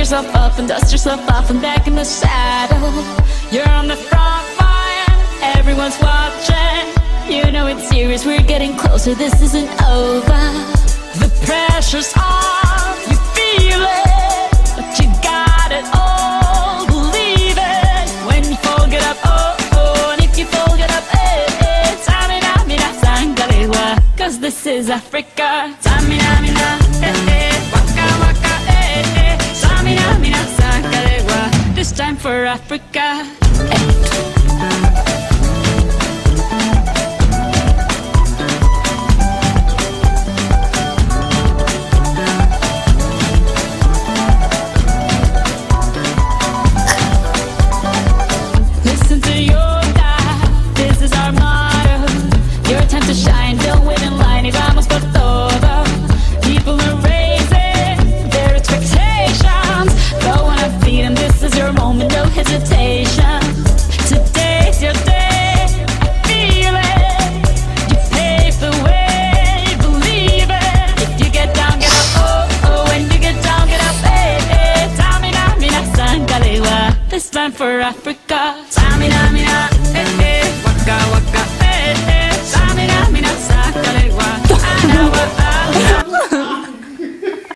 yourself up and dust yourself off and back in the saddle. You're on the front line, everyone's watching. You know it's serious, we're getting closer, this isn't over. The pressure's on, you feel it, but you got it all, believe it. When you fold it up, oh, oh, and if you fold it up, eh, eh, Tamina, mina, sangalewa, cause this is Africa. Tamina, mina, eh, eh, waka, waka, eh, eh, Tamina, mina, sangalewa, this time for Africa. Today's your day, feel it. You pave the way, believe it. If you get down, get up, oh, oh. When you get down, get up, eh, eh. Tamina, mina, sangalewa, this time for Africa. Tamina.